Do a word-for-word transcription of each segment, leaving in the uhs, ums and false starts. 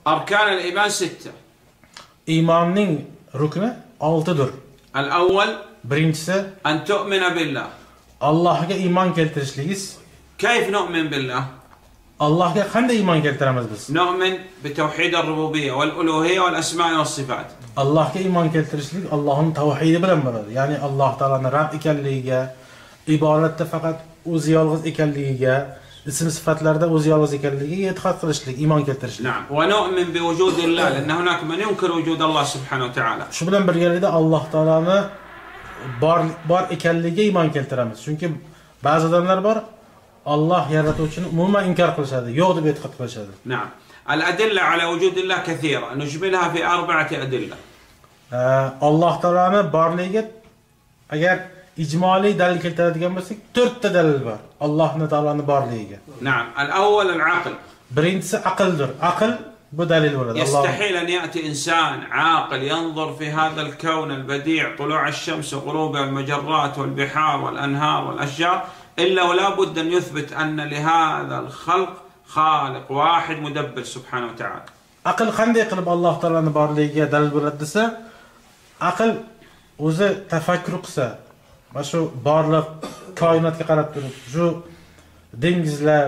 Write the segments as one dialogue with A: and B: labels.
A: أركان الإيمان ستة.
B: İmanning rukni oltidir.
A: الأول
B: Birinchisi
A: أن تؤمن بالله.
B: Allohga iymon keltirishligiz.
A: كيف نؤمن بالله؟
B: Allohga qanday iymon keltiramiz biz?
A: نؤمن بتوحيد الربوبية والألوهية والأسماء والصفات.
B: Allohga iymon keltirishlik Allohning tavhidi bilan bo'ladi. Ya'ni Alloh taolaning Rabb ekanligiga, ibodatda faqat o'zi yolg'iz ekanligiga, ism sifatlarda o'zi yolg'iz ekanligiga e'tiqod qilishlik, iymon keltirishlik.
A: نعم. ونؤمن بوجود الله لأن هناك من ينكر وجود الله سبحانه وتعالى.
B: Shu bilan birgalikda Alloh taolani bor bor ekanligiga iymon keltiramiz. Chunki ba'zi odamlar bor, Alloh yaratuvchini umuman inkor qilishadi, yo'q deb e'tiqod qilishadi.
A: نعم. الأدلة على وجود الله كثيرة نجملها في أربعة أدلة.
B: Alloh taolani borligiga agar ijmoliy dalil keltiradigan bo'lsak, to'rtta dalil bor Allohning taolani borligiga.
A: نعم. الأول العقل.
B: Birinchisi aqldir. Aql bu dalil bo'ladi.
A: يستحيل أن يأتي إنسان عاقل ينظر في هذا الكون البديع طلوع الشمس وغروبها والمجرات والبحار والأنهار والأشجار إلا ولا بد أن يثبت أن لهذا الخلق خالق واحد مدبر سبحانه وتعالى.
B: Aql qanday qilib Alloh taolaning borligiga dalil bo'ladi desa, aql o'zi tafakkur qilsa, mana shu borliq koinotga qarab turib, shu dengizlar,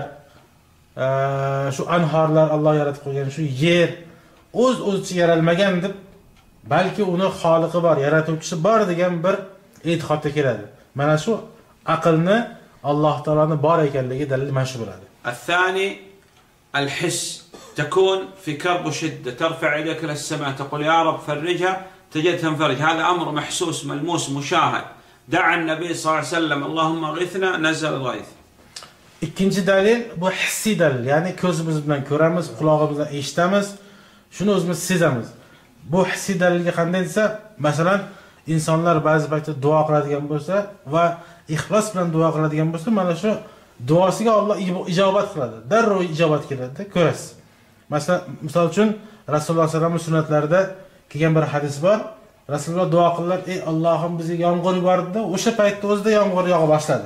B: shu anhorlar Alloh yaratib qo'ygan, shu yer o'z o'zicha yaralmagan deb, balki uni xoliqi bor, yaratuvchisi bor degan bir e'tiqodga keladi. Mana shu aqlni Alloh taolaning bor ekanligi dalil mana shu bo'ladi.
A: الثاني الحس. تكون في كرب وشدة ترفع يدك إلى السماء تقول يا رب فرجها تجد تنفرج. هذا أمر محسوس ملموس مشاهد. دعا النبي صلى الله عليه وسلم اللهم اغثنا نزل الغيث.
B: Ikkinchi dalil bu hissiy dalil, ya'ni ko'zimiz bilan ko'ramiz, quloqimiz bilan eshitamiz, shuni o'zimiz sezamiz. Bu hissiy dalilga qanday desa, masalan, insonlar ba'zi paytda duo qiladigan bo'lsa va ixlos bilan duo qiladigan bo'lsa, mana shu duosiga Alloh ijobat qiladi. Darrov ijobat keladi, ko'rasiz. Masalan, misol uchun Rasululloh sollallohu alayhi vasallam sunnatlarida kelgan bir hadis bor. Rasululloh duo qildilar, "Ey Allohim bizga yomg'ir yubordi" da, o'sha paytda o'zida yomg'ir yog'a boshladi.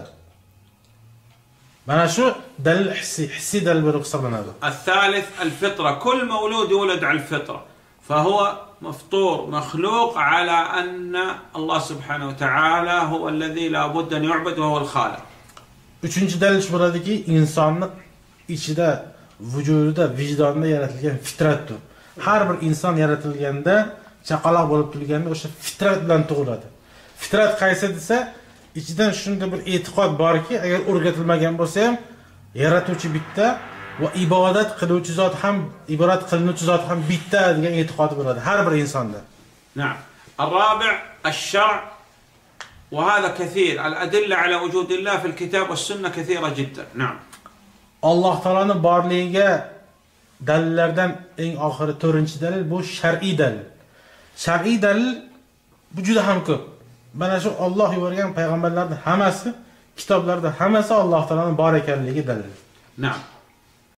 B: Mana shu dalil hissiy, hissiy dalil bo'lib hisoblanadi.
A: الثالث الفطرة. كل مولود يولد على الفطرة فهو مفطور مخلوق على أن الله سبحانه وتعالى هو الذي لا بد أن يعبد وهو الخالق.
B: Uchinchi dalil shu bo'ladiki, insonning ichida, vujudida, vijdonida yaratilgan fitratdir. Har bir inson yaratilganda, chaqaloq bo'lib turganda o'sha fitrat bilan tug'iladi. Fitrat qaysi desa, ichidan shunday bir e'tiqod borki, agar o'rgatilmagan bo'lsa ham, yaratuvchi bitta va ibodat qiluvchi zot ham, ibodat qilinuvchi zot ham bitta degan e'tiqod bo'ladi har bir insonda.
A: نعم. الرابع الشرع وهذا كثير. الأدلة على وجود الله في الكتاب والسنة كثيرة جدا. نعم.
B: Alloh taolaning borligiga dalillardan eng oxiri to'rtinchi dalil bu shar'iy dalil. Shar'iy dalil bu juda ham ko'p. Mana shu Alloh yuborgan payg'ambarlarning hammasi, kitoblarda hammasi Alloh taolaning bor ekanligi dalil.
A: نعم.